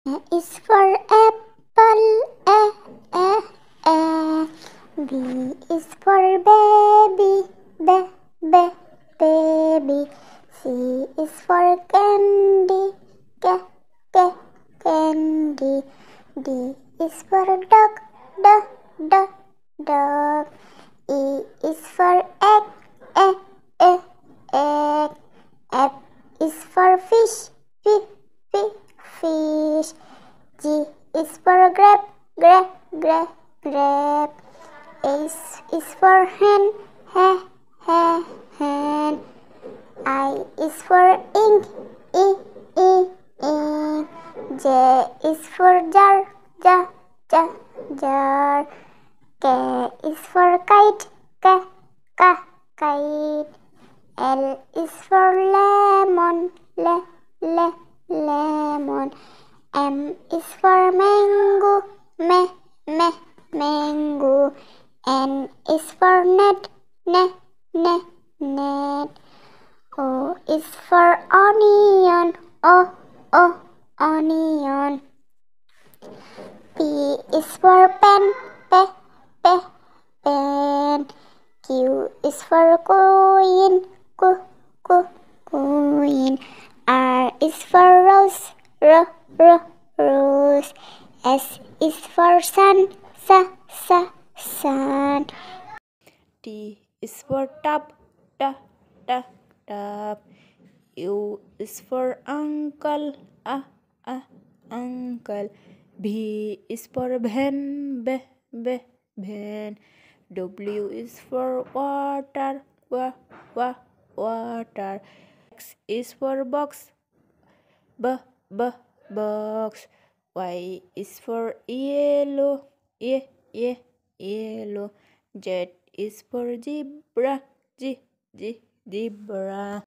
A is for apple, A, A, A. B is for baby, B, B, baby. C is for candy, K, K, candy. D is for dog, D, D, dog. E is for egg, E, E, egg. F is for fish, F, F, fish. G is for grape, grape, grape, grape. H is for hen, he, he, hen. I is for ink, E, E, ink. J is for jar, jar, jar, jar. K is for kite, K, K, kite. L is for lemon, lemon. M is for mango, mango. N is for net, net. O is for onion, onion. P is for pen, pen. Q is for coin, coin. R is for rose, rose. S is for sun, sun. T is for tub, tub. U is for uncle, uncle. V is for van, van. W is for water, water. X is for box, box. Y is for yellow, yellow. Z is for zebra, zebra.